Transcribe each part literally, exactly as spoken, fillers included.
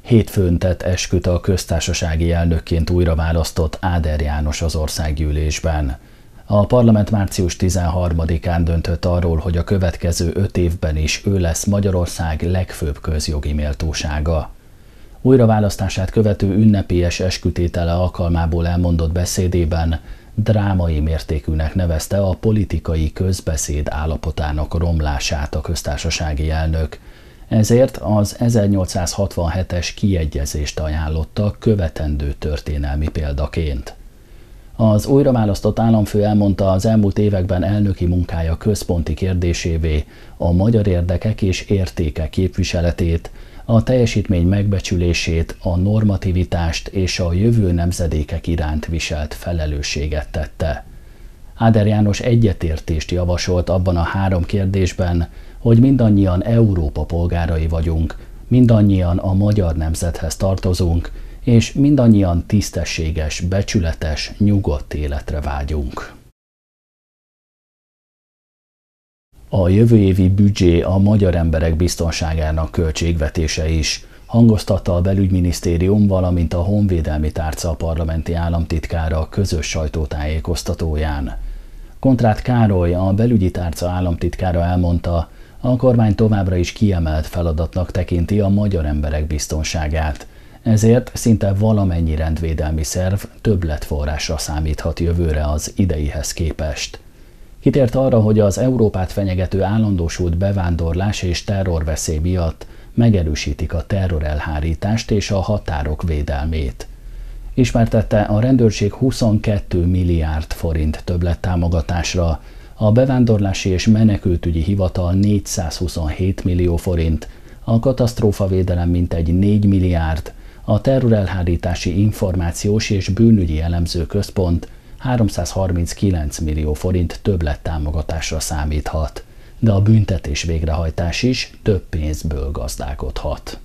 Hétfőn tett esküt a köztársasági elnökként újra választott Áder János az országgyűlésben. A parlament március tizenharmadikán döntött arról, hogy a következő öt évben is ő lesz Magyarország legfőbb közjogi méltósága. Újraválasztását követő ünnepélyes eskütétele alkalmából elmondott beszédében drámai mértékűnek nevezte a politikai közbeszéd állapotának romlását a köztársasági elnök. Ezért az ezernyolcszázhatvanhetes kiegyezést ajánlotta követendő történelmi példaként. Az újraválasztott államfő elmondta, az elmúlt években elnöki munkája központi kérdésévé a magyar érdekek és értékek képviseletét, a teljesítmény megbecsülését, a normativitást és a jövő nemzedékek iránt viselt felelősséget tette. Áder János egyetértést javasolt abban a három kérdésben, hogy mindannyian Európa polgárai vagyunk, mindannyian a magyar nemzethez tartozunk, és mindannyian tisztességes, becsületes, nyugodt életre vágyunk. A jövő évi büdzsé a magyar emberek biztonságának költségvetése is, hangoztatta a belügyminisztérium, valamint a honvédelmi tárca parlamenti államtitkára a közös sajtótájékoztatóján. Kontrát Károly, a belügyi tárca államtitkára elmondta, a kormány továbbra is kiemelt feladatnak tekinti a magyar emberek biztonságát. Ezért szinte valamennyi rendvédelmi szerv többletforrásra számíthat jövőre az ideihez képest. Kitért arra, hogy az Európát fenyegető állandósult bevándorlás és terrorveszély miatt megerősítik a terrorelhárítást és a határok védelmét. Ismertette, a rendőrség huszonkettő milliárd forint többlettámogatásra, a bevándorlási és menekültügyi hivatal négyszázhuszonhét millió forint, a katasztrófavédelem mintegy négy milliárd, a terrorelhárítási információs és bűnügyi elemző központ háromszázharminckilenc millió forint többlettámogatásra számíthat, de a büntetés végrehajtás is több pénzből gazdálkodhat.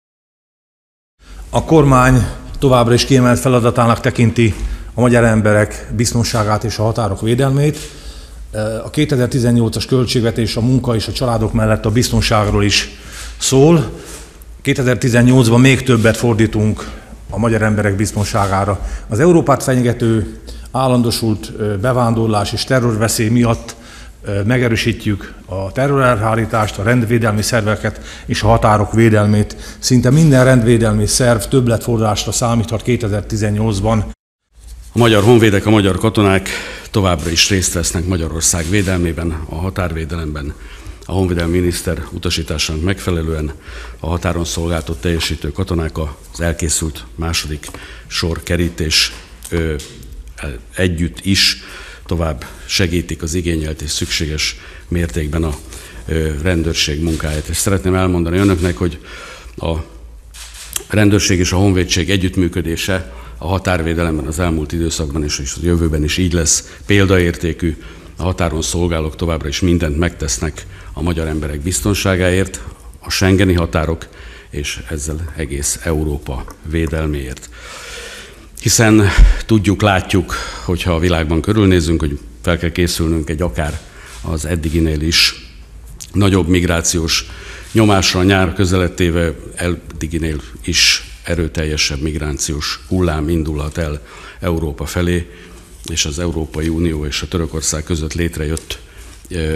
A kormány továbbra is kiemelt feladatának tekinti a magyar emberek biztonságát és a határok védelmét. A kétezer-tizennyolcas költségvetés a munka és a családok mellett a biztonságról is szól. kétezer-tizennyolcban még többet fordítunk a magyar emberek biztonságára. Az Európát fenyegető állandósult bevándorlás és terrorveszély miatt megerősítjük a terrorelhárítást, a rendvédelmi szerveket és a határok védelmét. Szinte minden rendvédelmi szerv többletforrásra számíthat kétezer-tizennyolcban. A magyar honvédek, a magyar katonák továbbra is részt vesznek Magyarország védelmében, a határvédelemben. A honvédelmi miniszter utasításának megfelelően a határon szolgáltat teljesítő katonák az elkészült második sorkerítés együtt is tovább segítik az igényelt és szükséges mértékben a rendőrség munkáját. És szeretném elmondani önöknek, hogy a rendőrség és a honvédség együttműködése a határvédelemben az elmúlt időszakban és a jövőben is így lesz példaértékű. A határon szolgálók továbbra is mindent megtesznek a magyar emberek biztonságáért, a schengeni határok és ezzel egész Európa védelméért. Hiszen tudjuk, látjuk, hogyha a világban körülnézünk, hogy fel kell készülnünk egy akár az eddiginél is nagyobb migrációs nyomásra, a nyár közelettével eddiginél is erőteljesebb migrációs hullám indulhat el Európa felé, és az Európai Unió és a Törökország között létrejött ö,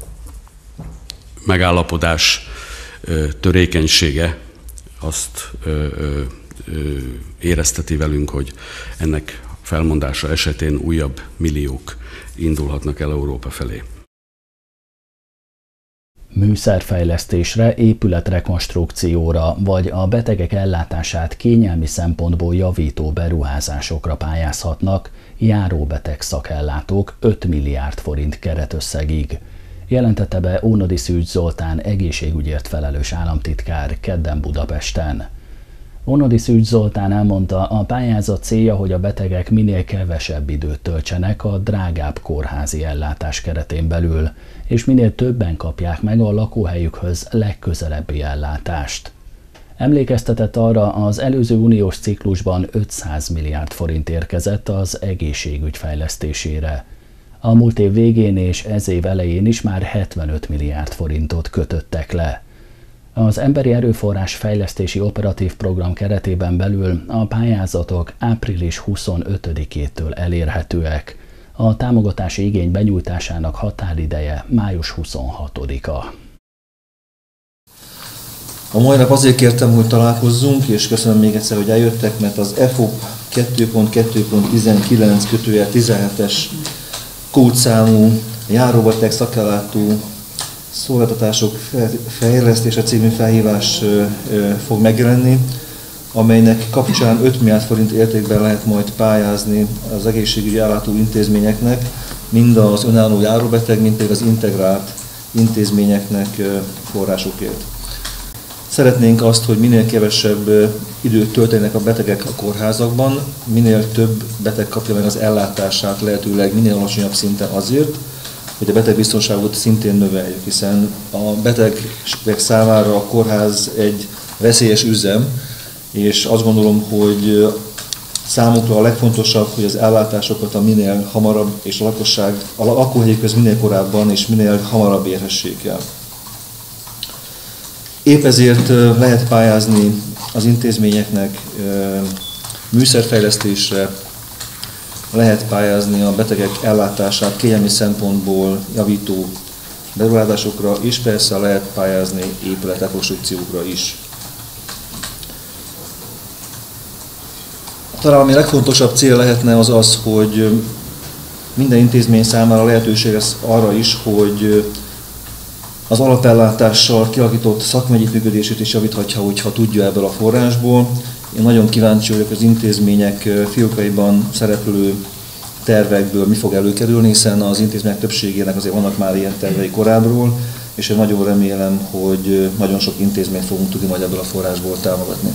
megállapodás ö, törékenysége azt ö, ö, ö, érezteti velünk, hogy ennek felmondása esetén újabb milliók indulhatnak el Európa felé. Műszerfejlesztésre, épületrekonstrukcióra vagy a betegek ellátását kényelmi szempontból javító beruházásokra pályázhatnak járóbeteg szakellátók öt milliárd forint keretösszegig, jelentette be Ónodi Szűcs Zoltán egészségügyért felelős államtitkár kedden Budapesten. Ónodi Szűcs Zoltán elmondta, a pályázat célja, hogy a betegek minél kevesebb időt töltsenek a drágább kórházi ellátás keretén belül, és minél többen kapják meg a lakóhelyükhöz legközelebbi ellátást. Emlékeztetett arra, az előző uniós ciklusban ötszáz milliárd forint érkezett az egészségügy fejlesztésére. A múlt év végén és ez év elején is már hetvenöt milliárd forintot kötöttek le. Az Emberi Erőforrás Fejlesztési Operatív Program keretében belül a pályázatok április huszonötödikétől elérhetőek. A támogatási igény benyújtásának határideje május huszonhatodika. A mai nap azért kértem, hogy találkozzunk, és köszönöm még egyszer, hogy eljöttek, mert az E F O P kettő pont kettő pont tizenkilenc tizenhetes kódszámú járóbeteg szakellátó szolgáltatások fejlesztése című felhívás fog megjelenni, amelynek kapcsán öt milliárd forint értékben lehet majd pályázni az egészségügyi ellátó intézményeknek, mind az önálló járóbeteg, mind pedig az integrált intézményeknek forrásokért. Szeretnénk azt, hogy minél kevesebb időt töltenek a betegek a kórházakban, minél több beteg kapja meg az ellátását lehetőleg minél alacsonyabb szinten azért, hogy a betegbiztonságot szintén növeljük, hiszen a betegek számára a kórház egy veszélyes üzem, és azt gondolom, hogy számukra a legfontosabb, hogy az ellátásokat a minél hamarabb és a lakosság, a lakóhelyükhöz minél korábban és minél hamarabb érhessék el. Épp ezért lehet pályázni az intézményeknek műszerfejlesztésre, lehet pályázni a betegek ellátását kényelmi szempontból javító beruházásokra, és persze lehet pályázni épületrekonstrukciókra is. Talán ami legfontosabb cél lehetne az az, hogy minden intézmény számára lehetőség lesz arra is, hogy az alapellátással kialakított szakmai együttműködését is javíthatja, hogyha tudja ebből a forrásból. Én nagyon kíváncsi vagyok az intézmények fiókaiban szereplő tervekből mi fog előkerülni, hiszen az intézmények többségének azért vannak már ilyen tervei korábbról, és én nagyon remélem, hogy nagyon sok intézményt fogunk tudni majd ebből a forrásból támogatni.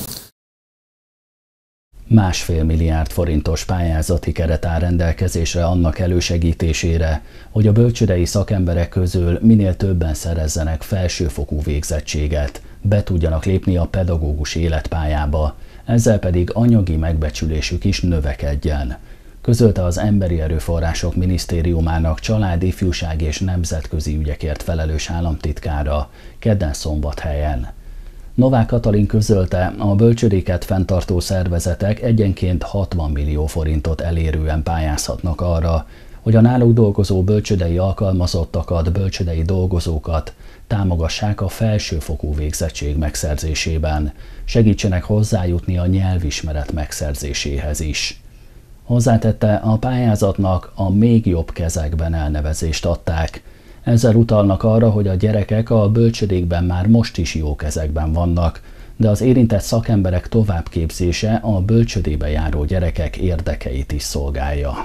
Másfél milliárd forintos pályázati keret áll rendelkezésre annak elősegítésére, hogy a bölcsődei szakemberek közül minél többen szerezzenek felsőfokú végzettséget, be tudjanak lépni a pedagógus életpályába, ezzel pedig anyagi megbecsülésük is növekedjen, közölte az Emberi Erőforrások Minisztériumának család, ifjúság és nemzetközi ügyekért felelős államtitkára kedden Szombathelyen. Novák Katalin közölte, a bölcsődéket fenntartó szervezetek egyenként hatvan millió forintot elérően pályázhatnak arra, hogy a náluk dolgozó bölcsődei alkalmazottakat, bölcsődei dolgozókat támogassák a felsőfokú végzettség megszerzésében, segítsenek hozzájutni a nyelvismeret megszerzéséhez is. Hozzátette, a pályázatnak a még jobb kezekben elnevezést adták. Ezzel utalnak arra, hogy a gyerekek a bölcsödékben már most is jó kezekben vannak, de az érintett szakemberek továbbképzése a bölcsödébe járó gyerekek érdekeit is szolgálja.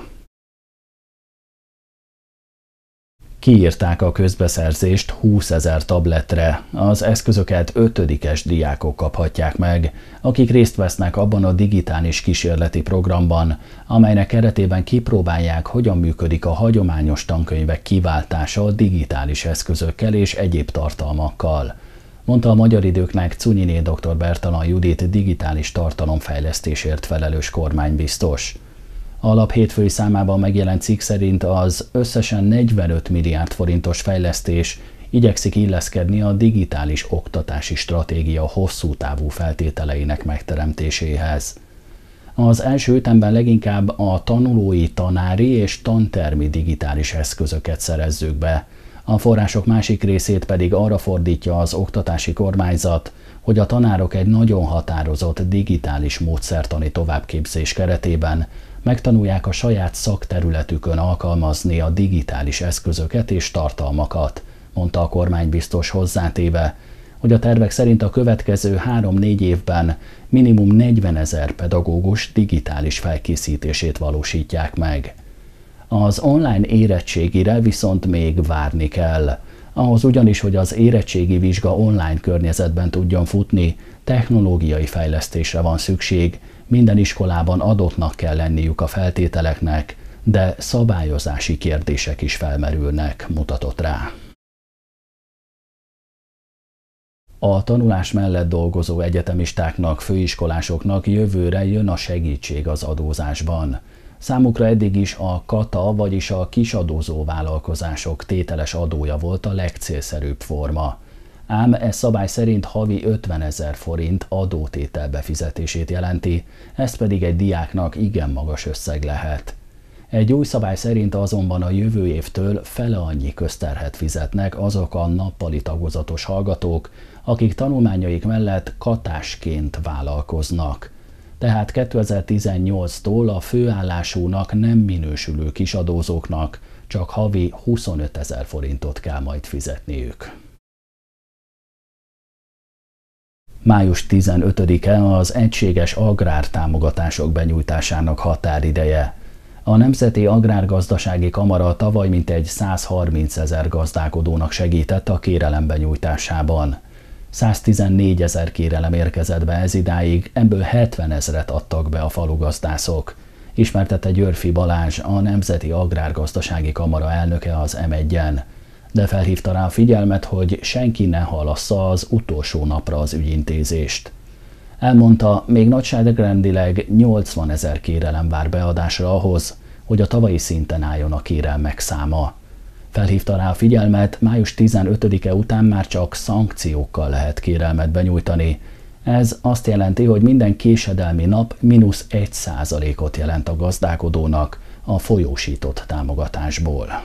Kiírták a közbeszerzést húszezer tabletre. Az eszközöket ötödikes diákok kaphatják meg, akik részt vesznek abban a digitális kísérleti programban, amelynek keretében kipróbálják, hogyan működik a hagyományos tankönyvek kiváltása a digitális eszközökkel és egyéb tartalmakkal, mondta a Magyar Időknek Cunyiné dr. Bertalan Judit digitális tartalomfejlesztésért felelős kormánybiztos. A lap hétfői számában megjelent cikk szerint az összesen negyvenöt milliárd forintos fejlesztés igyekszik illeszkedni a digitális oktatási stratégia hosszú távú feltételeinek megteremtéséhez. Az első ütemben leginkább a tanulói, tanári és tantermi digitális eszközöket szerezzük be. A források másik részét pedig arra fordítja az oktatási kormányzat, hogy a tanárok egy nagyon határozott digitális módszertani továbbképzés keretében megtanulják a saját szakterületükön alkalmazni a digitális eszközöket és tartalmakat, mondta a kormánybiztos hozzátéve, hogy a tervek szerint a következő három-négy évben minimum negyvenezer pedagógus digitális felkészítését valósítják meg. Az online érettségire viszont még várni kell. Ahhoz ugyanis, hogy az érettségi vizsga online környezetben tudjon futni, technológiai fejlesztésre van szükség, minden iskolában adottnak kell lenniük a feltételeknek, de szabályozási kérdések is felmerülnek, mutatott rá. A tanulás mellett dolgozó egyetemistáknak, főiskolásoknak jövőre jön a segítség az adózásban. Számukra eddig is a kata, vagyis a kisadózó vállalkozások tételes adója volt a legcélszerűbb forma. ám ez szabály szerint havi ötvenezer forint adótétel befizetését jelenti, ez pedig egy diáknak igen magas összeg lehet. Egy új szabály szerint azonban a jövő évtől fele annyi közterhet fizetnek azok a nappali tagozatos hallgatók, akik tanulmányaik mellett katásként vállalkoznak. Tehát kétezer-tizennyolctól a főállásúnak nem minősülő kisadózóknak csak havi huszonötezer forintot kell majd fizetniük. május tizenötödike az egységes agrártámogatások benyújtásának határideje. A Nemzeti Agrárgazdasági Kamara tavaly mintegy százharmincezer gazdálkodónak segített a kérelem benyújtásában. száztizennégyezer kérelem érkezett be ez idáig, ebből hetvenezret adtak be a falugazdászok, ismertette Györfi Balázs, a Nemzeti Agrárgazdasági Kamara elnöke az em egyen, de felhívta rá a figyelmet, hogy senki ne halassza az utolsó napra az ügyintézést. Elmondta, még nagyságrendileg nyolcvanezer kérelem vár beadásra ahhoz, hogy a tavalyi szinten álljon a kérelmek száma. Felhívta rá a figyelmet, május tizenötödike után már csak szankciókkal lehet kérelmet benyújtani. Ez azt jelenti, hogy minden késedelmi nap mínusz egy százalékot jelent a gazdálkodónak a folyósított támogatásból.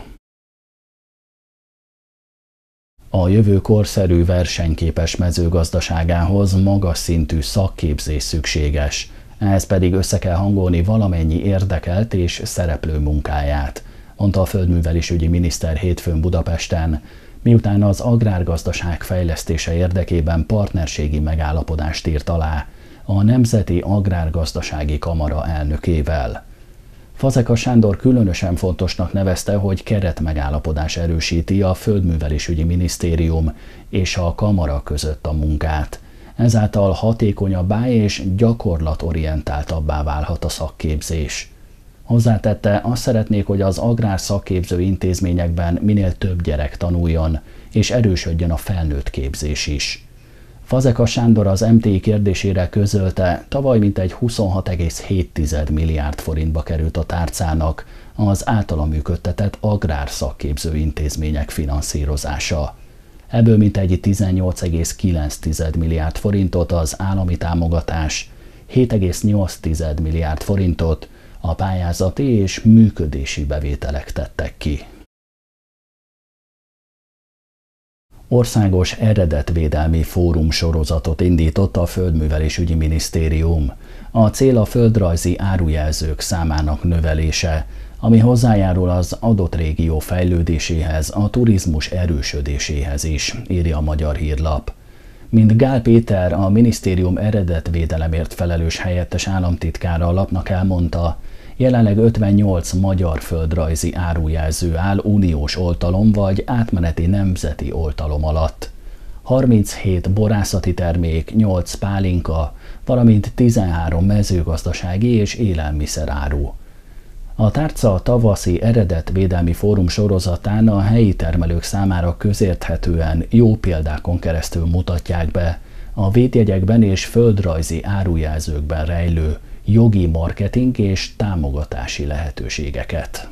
A jövő korszerű versenyképes mezőgazdaságához magas szintű szakképzés szükséges, ehhez pedig össze kell hangolni valamennyi érdekelt és szereplő munkáját, mondta a földművelésügyi miniszter hétfőn Budapesten, miután az agrárgazdaság fejlesztése érdekében partnerségi megállapodást írt alá a Nemzeti Agrárgazdasági Kamara elnökével. Fazekas Sándor különösen fontosnak nevezte, hogy keretmegállapodás erősíti a Földművelésügyi Minisztérium és a Kamara között a munkát. Ezáltal hatékonyabbá és gyakorlatorientáltabbá válhat a szakképzés. Hozzátette, azt szeretnék, hogy az agrár szakképző intézményekben minél több gyerek tanuljon, és erősödjön a felnőtt képzés is. Fazekas Sándor az em té i kérdésére közölte, tavaly mintegy huszonhat egész hét milliárd forintba került a tárcának az általa működtetett agrár szakképző intézmények finanszírozása. Ebből mintegy tizennyolc egész kilenc milliárd forintot az állami támogatás, hét egész nyolc milliárd forintot a pályázati és működési bevételek tettek ki. Országos eredetvédelmi fórum sorozatot indított a Földművelésügyi Minisztérium. A cél a földrajzi árujelzők számának növelése, ami hozzájárul az adott régió fejlődéséhez, a turizmus erősödéséhez is, írja a Magyar Hírlap. Mint Gál Péter, a minisztérium eredetvédelemért felelős helyettes államtitkára a lapnak elmondta, jelenleg ötvennyolc magyar földrajzi árujelző áll uniós oltalom vagy átmeneti nemzeti oltalom alatt. harminchét borászati termék, nyolc pálinka, valamint tizenhárom mezőgazdasági és élelmiszeráru. A tárca tavaszi eredetvédelmi fórum sorozatán a helyi termelők számára közérthetően jó példákon keresztül mutatják be a védjegyekben és földrajzi árujelzőkben rejlő jogi, marketing és támogatási lehetőségeket.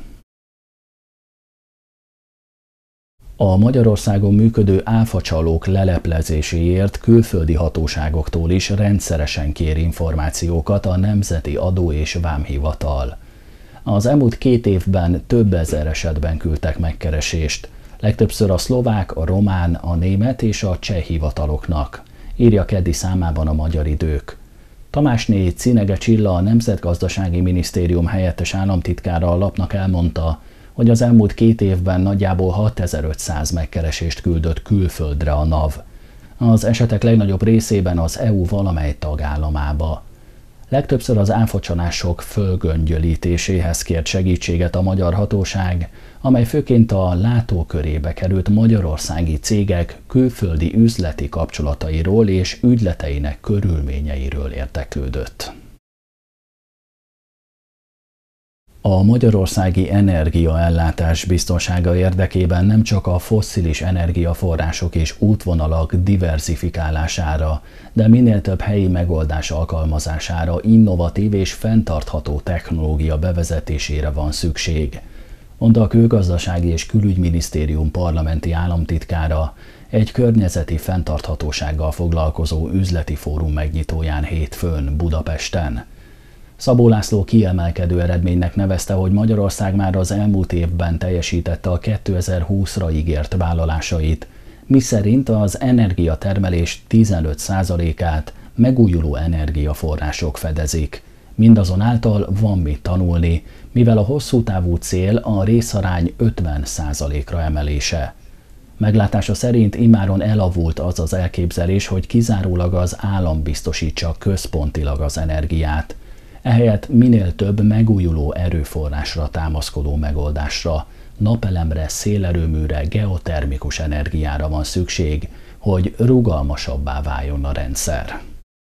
A Magyarországon működő áfacsalók leleplezéséért külföldi hatóságoktól is rendszeresen kér információkat a Nemzeti Adó- és Vámhivatal. Az elmúlt két évben több ezer esetben küldtek megkeresést, legtöbbször a szlovák, a román, a német és a cseh hivataloknak, írja keddi számában a Magyar Idők. Tamásné Cinege Csilla, a Nemzetgazdasági Minisztérium helyettes államtitkára a lapnak elmondta, hogy az elmúlt két évben nagyjából hatezer-ötszáz megkeresést küldött külföldre a NAV. Az esetek legnagyobb részében az é u valamely tagállamába. Legtöbbször az áfacsalások fölgöngyölítéséhez kért segítséget a magyar hatóság, amely főként a látókörébe került magyarországi cégek külföldi üzleti kapcsolatairól és ügyleteinek körülményeiről érdeklődött. A magyarországi energiaellátás biztonsága érdekében nem csak a fosszilis energiaforrások és útvonalak diverzifikálására, de minél több helyi megoldás alkalmazására, innovatív és fenntartható technológia bevezetésére van szükség, mondta a Külgazdasági és Külügyminisztérium parlamenti államtitkára, egy környezeti fenntarthatósággal foglalkozó üzleti fórum megnyitóján hétfőn Budapesten. Szabó László kiemelkedő eredménynek nevezte, hogy Magyarország már az elmúlt évben teljesítette a kétezer-húszra ígért vállalásait, miszerint az energiatermelés tizenöt százalékát megújuló energiaforrások fedezik. Mindazonáltal van mit tanulni, mivel a hosszú távú cél a részarány ötven százalékra emelése. Meglátása szerint immáron elavult az az elképzelés, hogy kizárólag az állam biztosítsa központilag az energiát. Ehelyett minél több megújuló erőforrásra támaszkodó megoldásra, napelemre, szélerőműre, geotermikus energiára van szükség, hogy rugalmasabbá váljon a rendszer.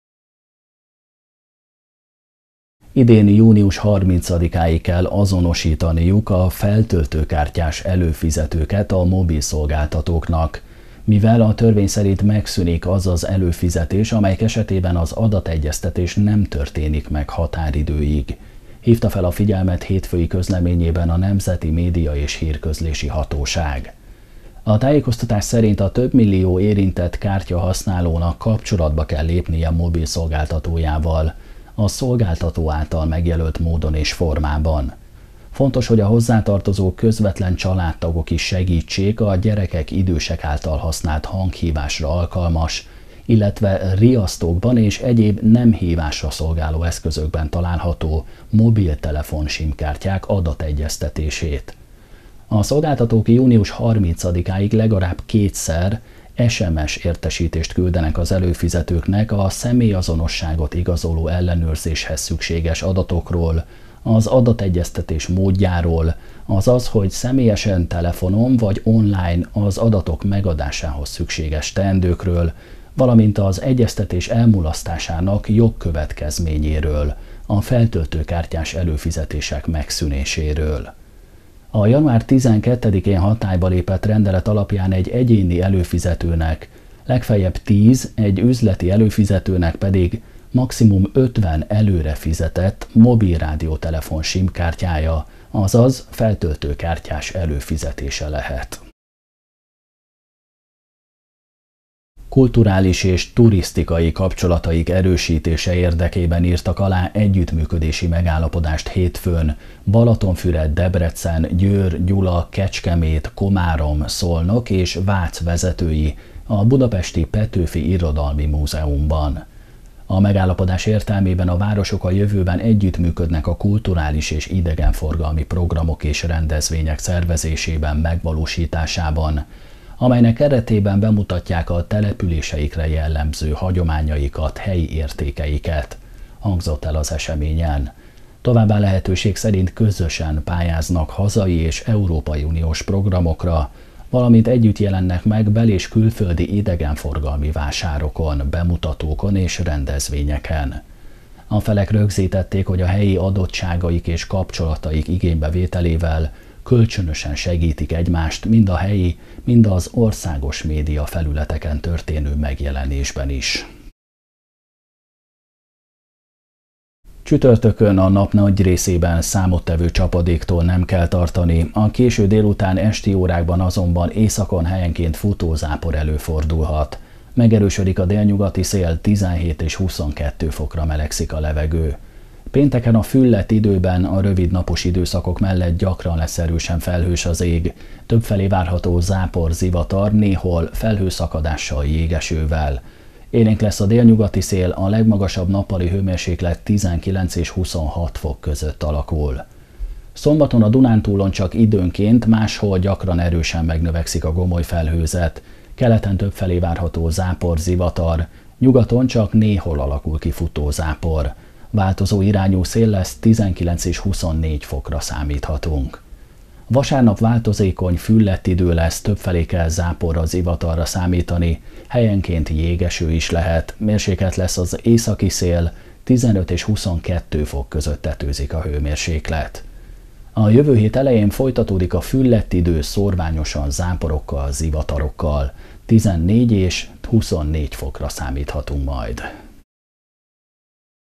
Idén június harmincadikáig kell azonosítaniuk a feltöltőkártyás előfizetőket a mobil szolgáltatóknak, mivel a törvény szerint megszűnik az az előfizetés, amelyek esetében az adategyeztetés nem történik meg határidőig. Hívta fel a figyelmet hétfői közleményében a Nemzeti Média és Hírközlési Hatóság. A tájékoztatás szerint a több millió érintett kártyahasználónak kapcsolatba kell lépnie mobil szolgáltatójával, a szolgáltató által megjelölt módon és formában. Fontos, hogy a hozzátartozó közvetlen családtagok is segítsék a gyerekek, idősek által használt hanghívásra alkalmas, illetve riasztókban és egyéb nem hívásra szolgáló eszközökben található mobiltelefon simkártyák adategyeztetését. A szolgáltatók június harmincadikáig legalább kétszer es em es értesítést küldenek az előfizetőknek a személyazonosságot igazoló ellenőrzéshez szükséges adatokról, az adategyeztetés módjáról, azaz, hogy személyesen telefonon vagy online az adatok megadásához szükséges teendőkről, valamint az egyeztetés elmulasztásának jogkövetkezményéről, a feltöltőkártyás előfizetések megszűnéséről. A január tizenkettedikén hatályba lépett rendelet alapján egy egyéni előfizetőnek, legfeljebb tíz, egy üzleti előfizetőnek pedig maximum ötven előre fizetett mobilrádiótelefon simkártyája, azaz feltöltőkártyás előfizetése lehet. Kulturális és turisztikai kapcsolataik erősítése érdekében írtak alá együttműködési megállapodást hétfőn Balatonfüred, Debrecen, Győr, Gyula, Kecskemét, Komárom, Szolnok és Vác vezetői a budapesti Petőfi Irodalmi Múzeumban. A megállapodás értelmében a városok a jövőben együttműködnek a kulturális és idegenforgalmi programok és rendezvények szervezésében, megvalósításában, amelynek keretében bemutatják a településeikre jellemző hagyományaikat, helyi értékeiket, hangzott el az eseményen. Továbbá lehetőség szerint közösen pályáznak hazai és Európai Uniós programokra, valamint együtt jelennek meg bel- és külföldi idegenforgalmi vásárokon, bemutatókon és rendezvényeken. A felek rögzítették, hogy a helyi adottságaik és kapcsolataik igénybevételével kölcsönösen segítik egymást mind a helyi, mind az országos média felületeken történő megjelenésben is. Csütörtökön a nap nagy részében számottevő csapadéktól nem kell tartani, a késő délután esti órákban azonban északon helyenként futózápor előfordulhat. Megerősödik a délnyugati szél, tizenhét és huszonkettő fokra melegszik a levegő. Pénteken a füllett időben a rövid napos időszakok mellett gyakran lesz erősen felhős az ég, többfelé várható zápor, zivatar, néhol felhőszakadással, jégesővel. Élénk lesz a délnyugati szél, a legmagasabb nappali hőmérséklet tizenkilenc és huszonhat fok között alakul. Szombaton a Dunántúlon csak időnként, máshol gyakran erősen megnövekszik a gomoly felhőzet, keleten többfelé várható zápor, zivatar, nyugaton csak néhol alakul ki futó zápor. Változó irányú szél lesz, tizenkilenc és huszonnégy fokra számíthatunk. Vasárnap változékony, füllett idő lesz, többfelé kell záporra, zivatarra számítani, helyenként jégeső is lehet, mérsékelt lesz az északi szél, tizenöt és huszonkettő fok között tetőzik a hőmérséklet. A jövő hét elején folytatódik a füllett idő szórványosan záporokkal, zivatarokkal, tizennégy és huszonnégy fokra számíthatunk majd.